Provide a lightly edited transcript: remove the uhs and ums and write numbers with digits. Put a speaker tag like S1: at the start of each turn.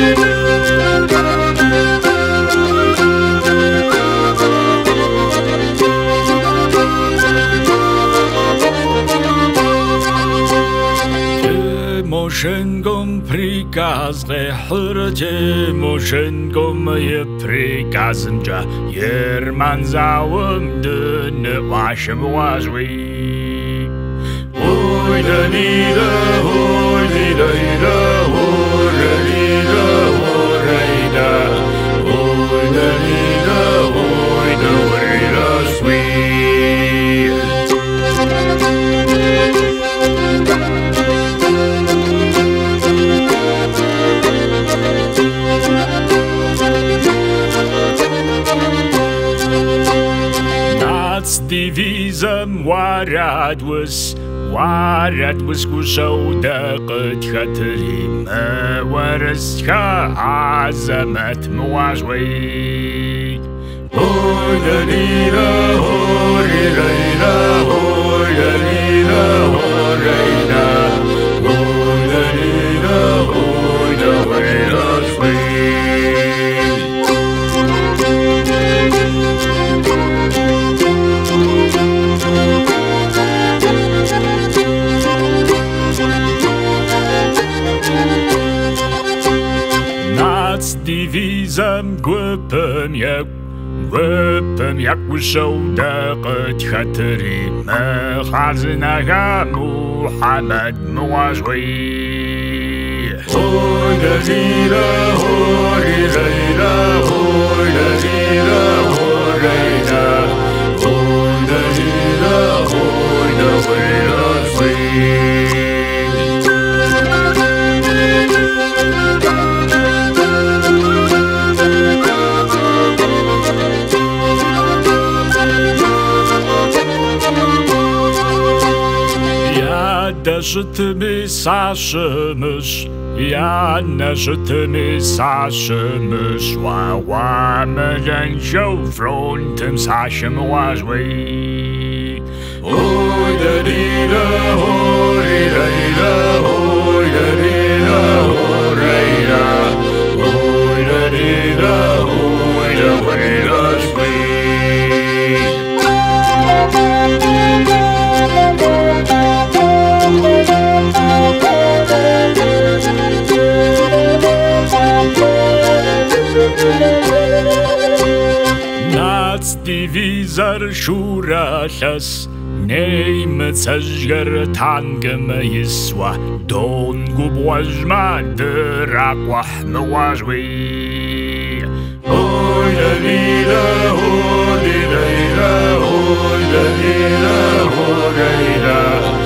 S1: Тимошенком приказ Тимошенком и приказымча Ерман завымды вашим важвы. Ой да нида, ой нида, ой да нида, ой да, ой да нида, ой да врида свит. Девизом ورد وسوداقت خطري ما ورثها عزمت مواجوي هوي دليلا هوي ليلا هوي دليلا هوي ليلا هوي دليلا هوي دليلا Девизом глупым як высоудақыт хатыри махазынага Мухаммад муажвы. Ой да зира, ой зира, ой да зира, ой рейда, ой да зира, ой да вейда свит. Yaşıtımı saçmış, yaşıtımı saçmış, Vameden şu frontum saçım vazvi. Oy da dida, oy da dida, oy da dida, oy da oy da dida, oy da veda svit. Devizar şuralas Neymet sajgar tangım yiswa Don gubwajma drakwa mwajwi. Oy da lila, oy da lila, oy da lila, oy da lila.